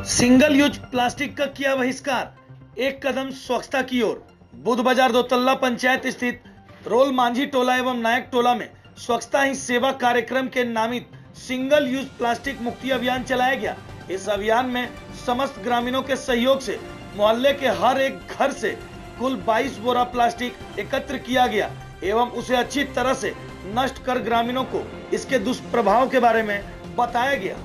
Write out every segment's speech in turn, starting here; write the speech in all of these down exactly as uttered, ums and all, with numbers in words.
Single use plastic का किया बहिष्कार, एक कदम स्वच्छता की ओर। बुध बाजार दोतल्ला पंचायत स्थित रोल मांझी टोला एवं नायक टोला में स्वच्छता ही सेवा कार्यक्रम के नामित सिंगल यूज प्लास्टिक मुक्ति अभियान चलाया गया। इस अभियान में समस्त ग्रामीणों के सहयोग से मोहल्ले के हर एक घर से कुल बाईस बोरा प्लास्टिक एकत्र किया गया एवं उसे अच्छी तरह से नष्ट कर ग्रामीणों को इसके दुष्प्रभाव के बारे में बताया गया।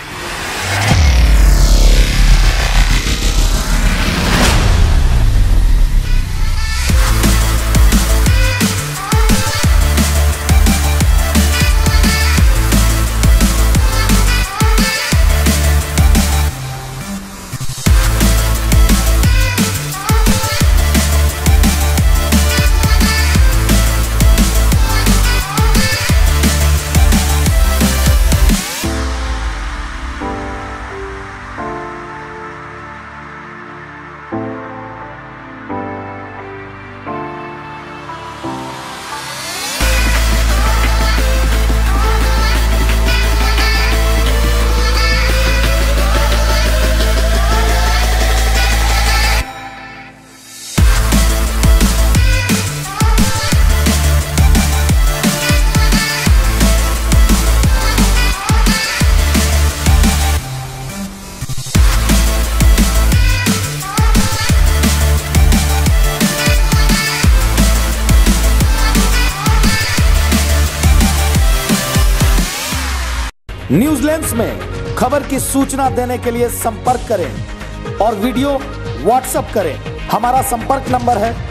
न्यूजीलैंड में खबर की सूचना देने के लिए संपर्क करें और वीडियो व्हाट्सएप करें। हमारा संपर्क नंबर है